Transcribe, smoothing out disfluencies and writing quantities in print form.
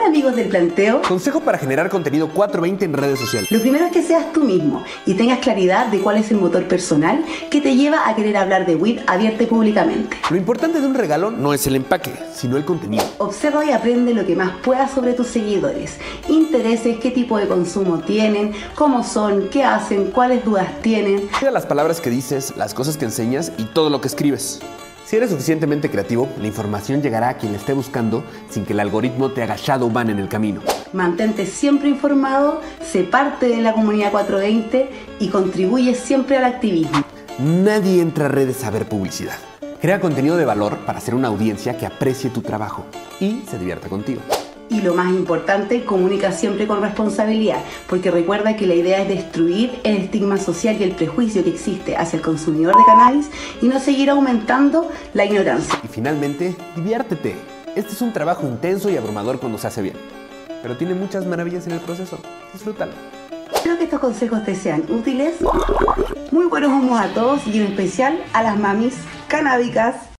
Hola amigos del planteo. Consejo para generar contenido 420 en redes sociales. Lo primero es que seas tú mismo y tengas claridad de cuál es el motor personal que te lleva a querer hablar de weed abierta y públicamente. Lo importante de un regalo no es el empaque, sino el contenido. Observa y aprende lo que más puedas sobre tus seguidores, intereses, qué tipo de consumo tienen, cómo son, qué hacen, cuáles dudas tienen. Cuida las palabras que dices, las cosas que enseñas y todo lo que escribes. Si eres suficientemente creativo, la información llegará a quien la esté buscando sin que el algoritmo te haga shadowban en el camino. Mantente siempre informado, sé parte de la comunidad 420 y contribuye siempre al activismo. Nadie entra a redes a ver publicidad. Crea contenido de valor para hacer una audiencia que aprecie tu trabajo y se divierta contigo. Y lo más importante, comunica siempre con responsabilidad, porque recuerda que la idea es destruir el estigma social y el prejuicio que existe hacia el consumidor de cannabis y no seguir aumentando la ignorancia. Y finalmente, diviértete. Este es un trabajo intenso y abrumador cuando se hace bien, pero tiene muchas maravillas en el proceso. Disfrútalo. Espero que estos consejos te sean útiles. Muy buenos humos a todos y en especial a las mamis canábicas.